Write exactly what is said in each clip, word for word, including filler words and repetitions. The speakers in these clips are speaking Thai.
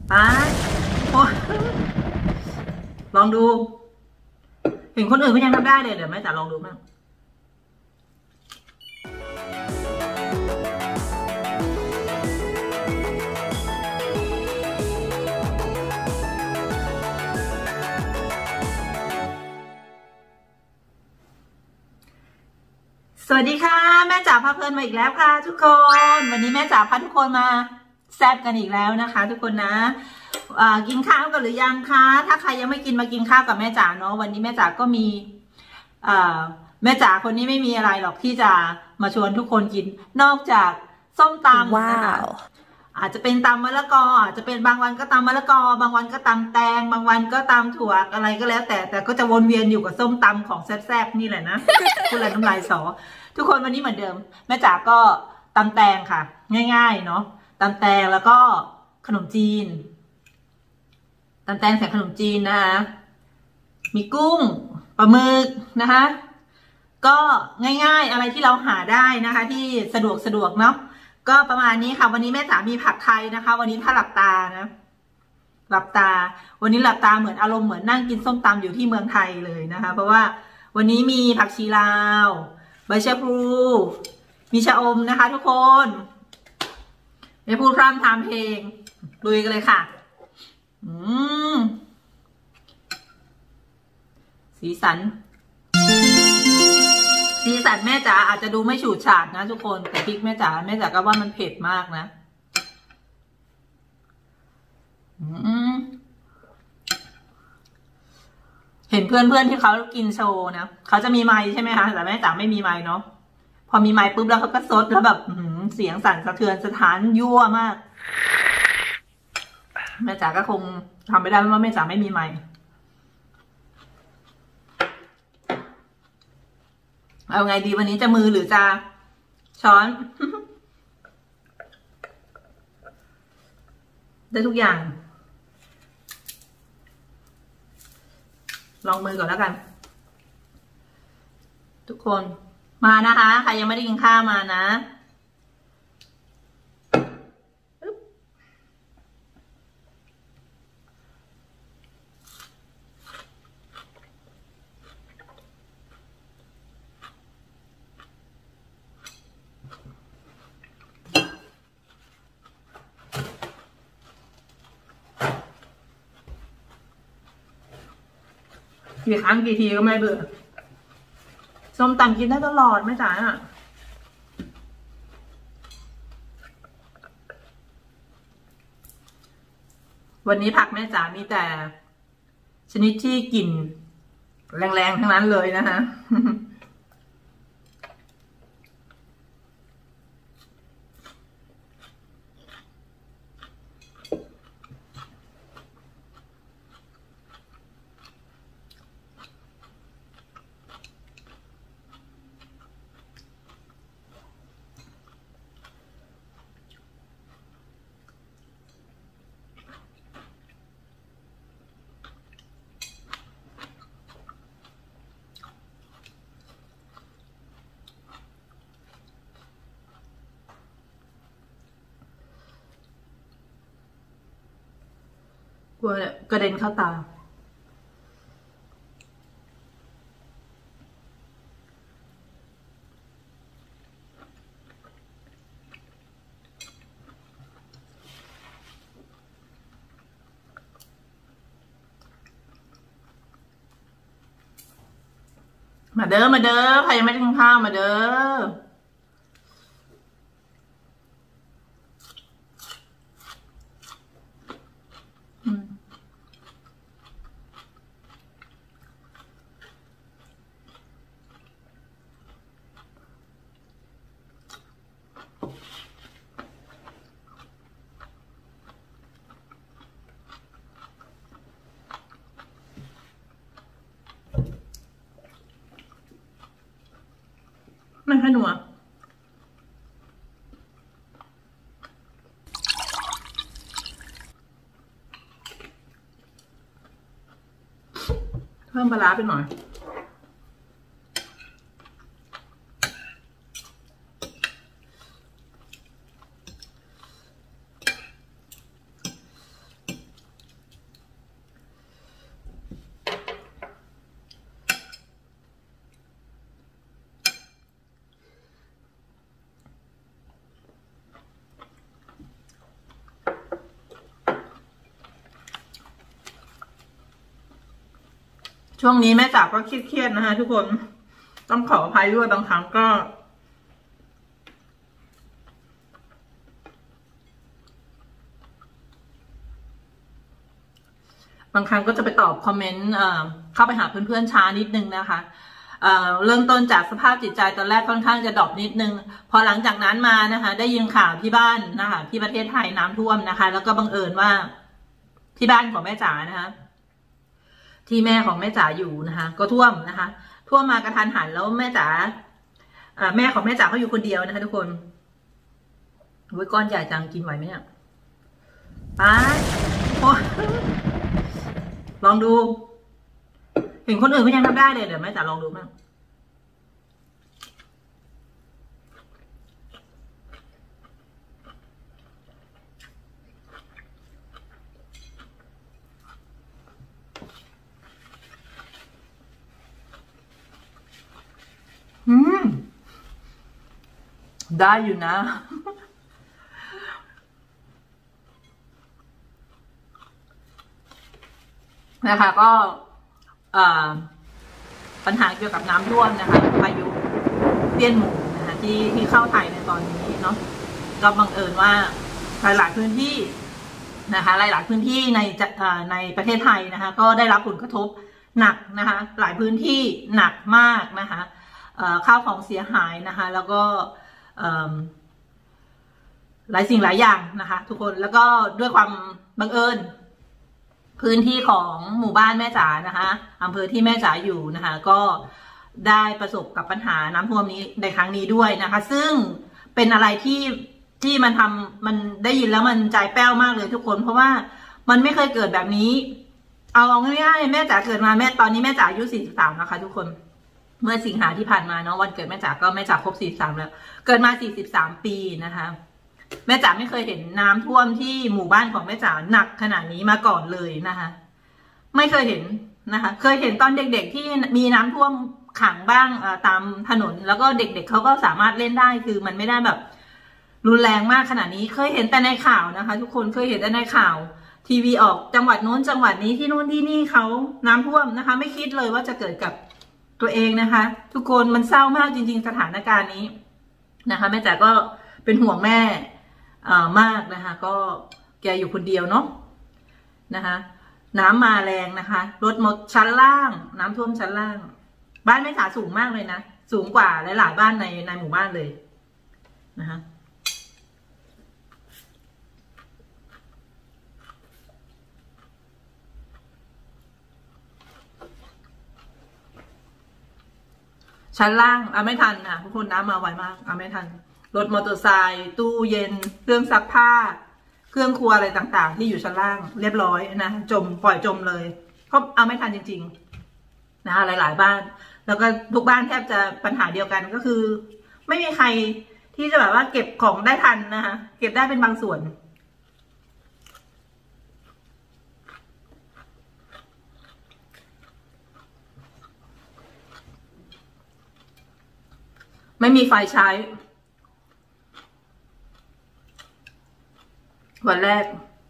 ป้าโอ้ลองดูเห็นคนอื่นก็ยังทำได้เลยเดี๋ยวแม่จ๋าลองดูบ้างสวัสดีค่ะแม่จ๋าพาเพลินมาอีกแล้วค่ะทุกคนวันนี้แม่จ๋าพาทุกคนมาแซ่บกันอีกแล้วนะคะทุกคนนะกินข้าวกันหรือยังคะถ้าใครยังไม่กินมากินข้าวกับแม่จ๋าเนาะวันนี้แม่จ๋าก็มีแม่จ๋าคนนี้ไม่มีอะไรหรอกที่จะมาชวนทุกคนกินนอกจากส้มตำนะคะอาจจะเป็นตำมะละกออาจจะเป็นบางวันก็ตำมะละกอบางวันก็ตำแตงบางวันก็ตำถั่วอะไรก็แล้วแต่แต่ก็จะวนเวียนอยู่กับส้มตำของแซ่บๆนี่แหละนะพูดอะไรน้ำลายสอทุกคนวันนี้เหมือนเดิมแม่จ๋าก็ตำแตงค่ะง่ายๆเนาะตำแตงแล้วก็ขนมจีนตำแตงใส่ขนมจีนนะคะมีกุ้งปลาหมึกนะคะก็ง่ายๆอะไรที่เราหาได้นะคะที่สะดวกสะดวกเนาะก็ประมาณนี้ค่ะวันนี้แม่จ๋ามีผักไทยนะคะวันนี้ถ้าหลับตานะหลับตาวันนี้หลับตาเหมือนอารมณ์เหมือนนั่งกินส้มตำอยู่ที่เมืองไทยเลยนะคะเพราะว่าวันนี้มีผักชีลาวใบชะพลูมีชะอมนะคะทุกคนไม่พูดพร่ำทำเพลงลุยกันเลยค่ะอืมสีสันสีสันแม่จ๋าอาจจะดูไม่ฉูดฉาดนะทุกคนแต่พริกแม่จ๋าแม่จ๋าก็ว่ามันเผ็ดมากนะอืมเห็นเพื่อนเพื่อนที่เขากินโชว์นะเขาจะมีไมค์ใช่ไหมคะแต่แม่จ๋าไม่มีไมค์เนาะพอมีไมค์ปุ๊บแล้วเขาก็ซดแล้วแบบเสียงสั่นสะเทือนสถานยั่วมากแม่จ๋าก็คงทำไม่ได้เพราะว่าแม่จ๋าไม่มีไมค์เอาไงดีวันนี้จะมือหรือจะช้อน ได้ทุกอย่างลองมือก่อนแล้วกันทุกคนมานะคะใครยังไม่ได้กินข้าวมานะกี่ครั้งกี่ทีก็ไม่เบื่อส้มตำกินได้ตลอดไม่จ๋าอ่ะวันนี้ผักแม่จ๋ามีแต่ชนิดที่กลิ่นแรงๆทั้งนั้นเลยนะคะกลัวกระเด็นเข้าตามาเด้อมาเด้อใครยังไม่ได้กินข้าวมาเด้อไม่ค่อยนัวเพิ่มปลาร้าไปหน่อย กช่วงนี้แม่จ๋าก็เครียดๆนะคะทุกคนต้องขออภัยด้วยบางครั้งก็บางครั้งก็จะไปตอบคอมเมนต์เข้าไปหาเพื่อนๆช้านิดนึงนะคะเอ่อเริ่มต้นจากสภาพจิตใจตอนแรกค่อนข้างจะดรอปนิดนึงพอหลังจากนั้นมานะคะได้ยินข่าวที่บ้านนะคะที่ประเทศไทยน้ำท่วมนะคะแล้วก็บังเอิญว่าที่บ้านของแม่จ๋านะคะที่แม่ของแม่จ๋าอยู่นะคะก็ท่วมนะคะท่วมมากระทันหันแล้วแม่จ๋าแม่ของแม่จ๋าเขาอยู่คนเดียวนะคะทุกคนอุ้ยก้อนใหญ่จังกินไหวไหมเนี่ยป้าโอ้ลองดูเห็นคนอื่นก็ยังทำได้เลยเดี๋ยวแม่จ๋าลองดูมั้งอืมได้อยู่นะนะคะก็ปัญหาเกี่ยวกับน้ำท่วมนะคะพายุเตี้ยนหมู่นะคะที่ที่เข้าไทยในตอนนี้เนาะก็บังเอิญว่าหลายๆพื้นที่นะคะหลายๆพื้นที่ในในประเทศไทยนะคะก็ได้รับผลกระทบหนักนะคะหลายพื้นที่หนักมากนะคะข้าวของเสียหายนะคะแล้วก็หลายสิ่งหลายอย่างนะคะทุกคนแล้วก็ด้วยความบังเอิญพื้นที่ของหมู่บ้านแม่จ๋านะคะอำเภอที่แม่จ๋าอยู่นะคะก็ได้ประสบกับปัญหาน้ำท่วมนี้ในครั้งนี้ด้วยนะคะซึ่งเป็นอะไรที่ที่มันทำมันได้ยินแล้วมันใจแป้วมากเลยทุกคนเพราะว่ามันไม่เคยเกิดแบบนี้เอาง่ายๆแม่จ๋าเกิดมาแม่ตอนนี้แม่จ๋าอายุสี่สิบสามนะคะทุกคนเมื่อสิงหาที่ผ่านมาเนาะวันเกิดแม่จ๋าก็แม่จ๋าครบสี่สิบสามแล้วเกิดมาสี่สิบสามปีนะคะแม่จ๋าไม่เคยเห็นน้ำท่วมที่หมู่บ้านของแม่จ๋าหนักขนาดนี้มาก่อนเลยนะคะไม่เคยเห็นนะคะเคยเห็นตอนเด็กๆที่มีน้ำท่วมขังบ้างตามถนนแล้วก็เด็กๆ เ, เขาก็สามารถเล่นได้คือมันไม่ได้แบบรุนแรงมากขนาดนี้เคยเห็นแต่ในข่าวนะคะทุกคนเคยเห็นแต่ในข่าวทีวีออกจังหวัดโน้นจังหวัดนี้ที่โน้นที่นี่เขาน้ำท่วมนะคะไม่คิดเลยว่าจะเกิดกับตัวเองนะคะทุกคนมันเศร้ามากจริงๆสถานการณ์นี้นะคะแม่จ๋าก็เป็นห่วงแม่มากนะคะก็แกอยู่คนเดียวเนาะนะคะน้ำมาแรงนะคะรถหมดชั้นล่างน้ำท่วมชั้นล่างบ้านแม่จ๋าสูงมากเลยนะสูงกว่าหลายๆบ้านในในหมู่บ้านเลยนะคะชั้นล่างเอาไม่ทันค่ะทุกคนน้ำมาไวมากเอาไม่ทันรถมอเตอร์ไซค์ตู้เย็นเครื่องซักผ้าเครื่องครัวอะไรต่างๆที่อยู่ชั้นล่างเรียบร้อยนะจมปล่อยจมเลยเพราะเอาไม่ทันจริงๆนะคะหลายๆบ้านแล้วก็ทุกบ้านแทบจะปัญหาเดียวกันก็คือไม่มีใครที่จะแบบว่าเก็บของได้ทันนะคะเก็บได้เป็นบางส่วนไม่มีไฟใช้วันแรก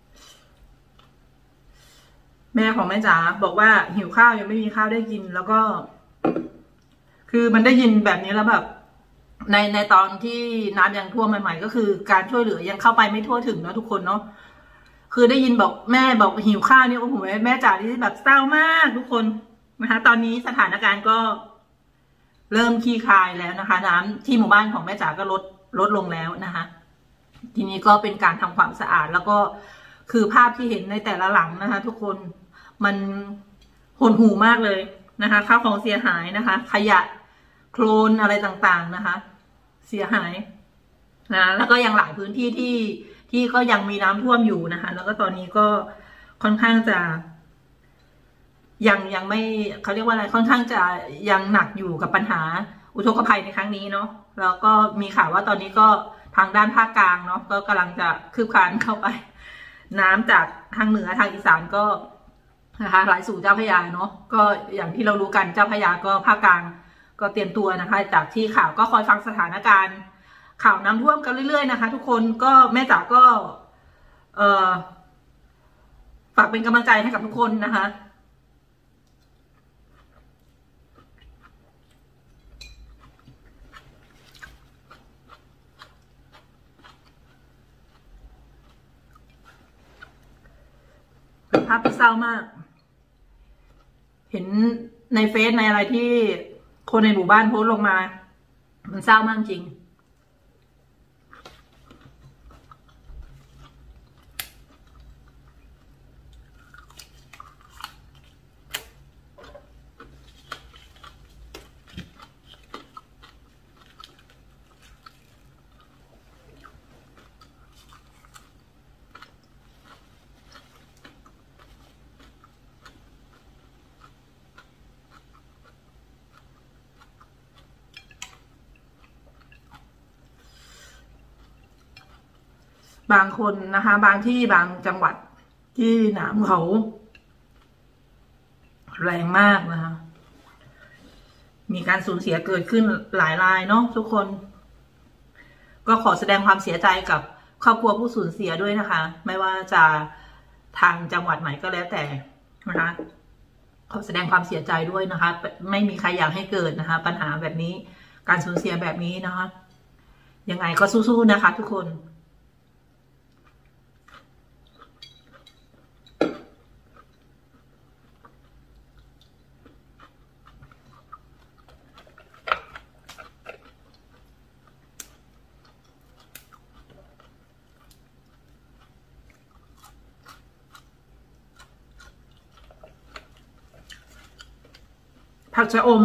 แม่ของแม่จ๋าบอกว่าหิวข้าวยังไม่มีข้าวได้กินแล้วก็คือมันได้ยินแบบนี้แล้วแบบในในตอนที่น้ำยังท่วมใหม่ๆก็คือการช่วยเหลือยังเข้าไปไม่ทั่วถึงเนาะทุกคนเนาะคือได้ยินบอกแม่บอกหิวข้าวเนี่ยโอ้โหแม่จ๋าที่แบบเศร้ามากทุกคนนะคะตอนนี้สถานการณ์ก็เริ่มคลี่คลายแล้วนะคะน้ำที่หมู่บ้านของแม่จ๋าก็ลดลดลงแล้วนะคะทีนี้ก็เป็นการทำความสะอาดแล้วก็คือภาพที่เห็นในแต่ละหลังนะคะทุกคนมันหดหู่มากเลยนะคะข้าวของเสียหายนะคะขยะโคลนอะไรต่างๆนะคะเสียหายนะแล้วก็ยังหลายพื้นที่ที่ที่ก็ยังมีน้ำท่วมอยู่นะคะแล้วก็ตอนนี้ก็ค่อนข้างจะยังยังไม่เขาเรียกว่าอะไรค่อนข้างจะยังหนักอยู่กับปัญหาอุทกภัยในครั้งนี้เนาะแล้วก็มีข่าวว่าตอนนี้ก็ทางด้านภาคกลางเนาะก็กำลังจะคืบคลานเข้าไปน้ำจากทางเหนือทางอีสานก็นะคะไหลสู่เจ้าพระยาเนาะก็อย่างที่เรารู้กันเจ้าพระยาก็ภาคกลางก็เตรียมตัวนะคะจากที่ข่าวก็คอยฟังสถานการณ์ข่าวน้ำท่วมกันเรื่อยๆนะคะทุกคนก็แม่จ๋าก็เอ่อฝากเป็นกำลังใจให้กับทุกคนนะคะเป็นภาพที่เศร้ามากเห็นในเฟซในอะไรที่คนในหมู่บ้านโพสต์ลงมามันเศร้ามากจริงบางคนนะคะบางที่บางจังหวัดที่หนามเขาแรงมากนะคะมีการสูญเสียเกิดขึ้นหลายรายเนาะทุกคนก็ขอแสดงความเสียใจกับครอบครัวผู้สูญเสียด้วยนะคะไม่ว่าจะทางจังหวัดไหนก็แล้วแต่นะคะขอแสดงความเสียใจด้วยนะคะไม่มีใครอยากให้เกิดนะคะปัญหาแบบนี้การสูญเสียแบบนี้นะคะยังไงก็สู้ๆนะคะทุกคนผักชะอม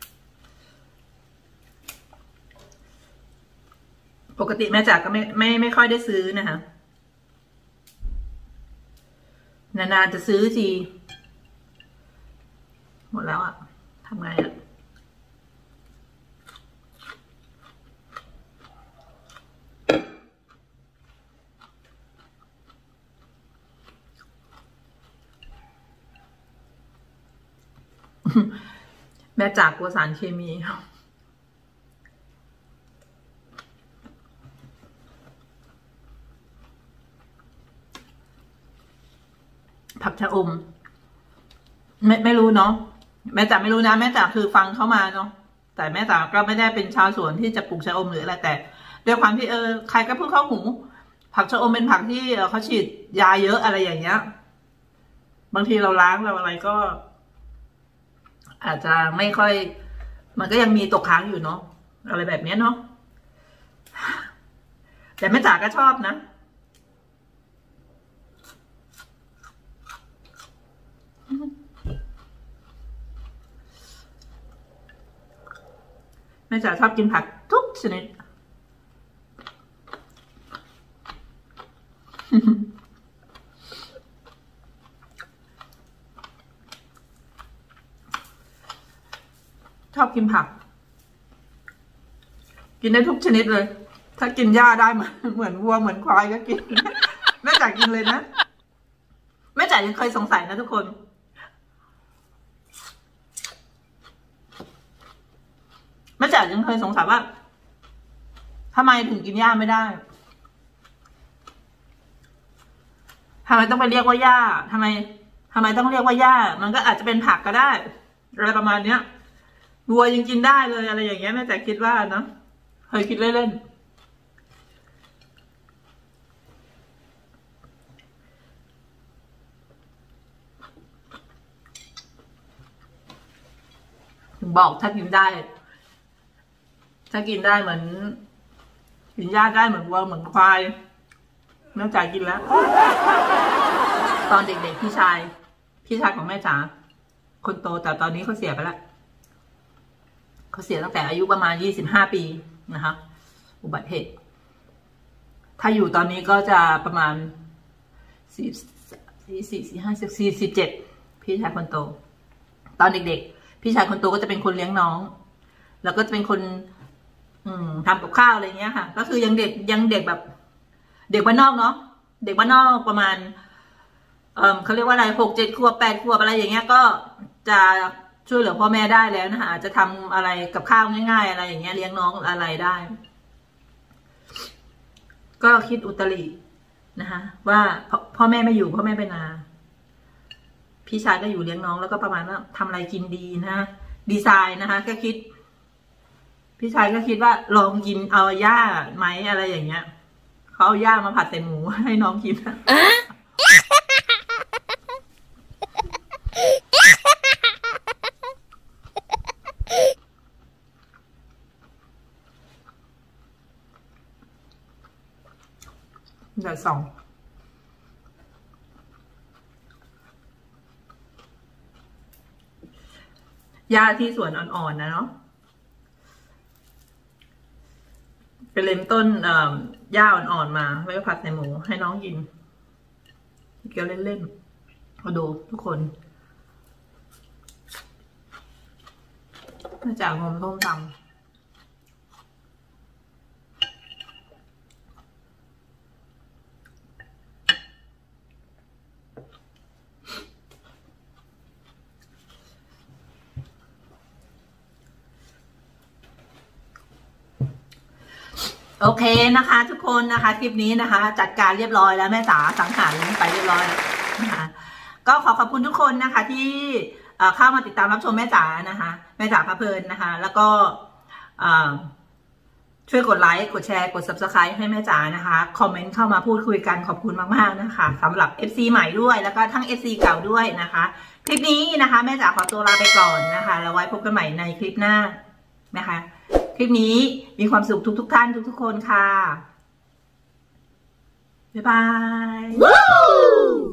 ปกติแม่จ๋าก็ไม่ไม่ไม่ค่อยได้ซื้อนะคะนานๆจะซื้อทีหมดแล้วอะทำไงอะแม่จ๋ากลัวสารเคมีผักชะอมไม่ไม่รู้เนาะแม่จ๋าไม่รู้นะแม่จ๋าคือฟังเข้ามาเนาะแต่แม่จ๋าก็ไม่ได้เป็นชาวสวนที่จะปลูกชะอมหรืออะไรแต่ด้วยความที่เออใครก็พูดเข้าหูผักชะอมเป็นผักที่เขาฉีดยาเยอะอะไรอย่างเงี้ยบางทีเราล้างเราอะไรก็อาจจะไม่ค่อยมันก็ยังมีตกค้างอยู่เนาะอะไรแบบนี้เนาะแต่แม่จ๋าก็ชอบนะแม่จ๋าชอบกินผักทุกชนิดชอบกินผักกินได้ทุกชนิดเลยถ้ากินหญ้าได้เหมือนเหมือนวัวเหมือนควายก็กินแม่จ๋ากินเลยนะแม่จ๋ายังเคยสงสัยนะทุกคนแม่จ๋ายังเคยสงสัยว่าทำไมถึงกินหญ้าไม่ได้ทำไมต้องไปเรียกว่าหญ้าทำไมทำไมต้องเรียกว่าหญ้ามันก็อาจจะเป็นผักก็ได้อะไรประมาณเนี้ยวัวยังกินได้เลยอะไรอย่างเงี้ยแม่จ๋าคิดว่าเนาะเคยคิดเล่นๆถึงบอกถ้ากินได้ถ้ากินได้เหมือนกินหญ้าได้เหมือนวัวเหมือนควายแม่จ๋ากินแล้วตอนเด็กๆพี่ชายพี่ชายของแม่จ๋าคนโตแต่ตอนนี้เขาเสียไปแล้วเขาเสียตั้งแต่อายุประมาณยี่สิบห้าปีนะคะอุบัติเหตุถ้าอยู่ตอนนี้ก็จะประมาณสี่สี่สี่สี่ห้าสิบสี่สิบเจ็ดพี่ชายคนโตตอนเด็กๆพี่ชายคนโตก็จะเป็นคนเลี้ยงน้องแล้วก็จะเป็นคนอืมทำกับข้าวอะไรเงี้ยค่ะก็คือยังเด็กยังเด็กแบบเด็กบ้านนอกเนาะเด็กบ้านนอกประมาณเออเขาเรียกว่าอะไรหกเจ็ดขวบแปดขวบอะไรอย่างเงี้ยก็จะช่วยเหลือพ่อแม่ได้แล้วนะคะจะทำอะไรกับข้าวง่ายๆอะไรอย่างเงี้ยเลี้ยงน้องอะไรได้ก็คิดอุตรินะคะว่าพ่อแม่ไม่อยู่พ่อแม่ไปนาพี่ชายก็อยู่เลี้ยงน้องแล้วก็ประมาณว่าทำอะไรกินดีนะดีไซน์นะคะก็คิดพี่ชายก็คิดว่าลองกินเอาหญ้าไหมอะไรอย่างเงี้ยเขาเอาหญ้ามาผัดใส่หมูให้น้องกินสองหญ้าที่สวนอ่อนๆนะเนาะไปเล็มต้นหญ้าอ่อนๆมาแล้วก็ผัดใส่หมูให้น้องกินเกี่ยวเล่นๆมาดูทุกคนมาจากงมต้มตำโอเคนะคะทุกคนนะคะคลิปนี้นะคะจัดการเรียบร้อยแล้วแม่จ๋าสังหารไปเรียบร้อยแล้วนะคะก็ขอขอบคุณทุกคนนะคะที่เข้ามาติดตามรับชมแม่จ๋านะคะแม่จ๋าพาเพลินนะคะแล้วก็ช่วยกดไลค์กดแชร์กด ซับสไครบ์ ให้แม่จ๋านะคะคอมเมนต์เข้ามาพูดคุยกันขอบคุณมากๆนะคะสำหรับ เอฟ ซี ใหม่ด้วยแล้วก็ทั้ง เอฟ ซี เก่าด้วยนะคะคลิปนี้นะคะแม่จ๋าขอตัวลาไปก่อนนะคะแล้วไว้พบกันใหม่ในคลิปหน้านะคะคลิปนี้มีความสุขทุกทุกท่านทุกทุกคนค่ะบ๊ายบาย